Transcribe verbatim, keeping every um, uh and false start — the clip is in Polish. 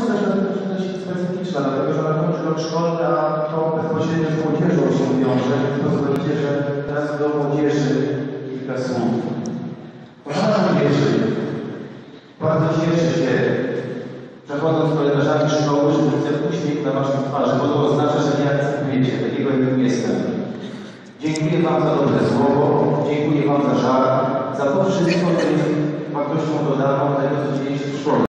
też dość specyficzna, dlatego że na końcu rok szkolny, a to bezpośrednio z młodzieżą się wiąże, więc pozwolicie, że teraz do młodzieży kilka słów. Kochana młodzieży, bardzo cieszę się, przechodząc z korytarzami szkoły, że widzę uśmiech na waszej twarzy, bo to oznacza, że nie akceptujecie takiego, jakim jestem. Dziękuję wam za dobre słowo, dziękuję wam za żart, za to wszystko, co jest wartością dodaną tego, co dzieje się w szkole.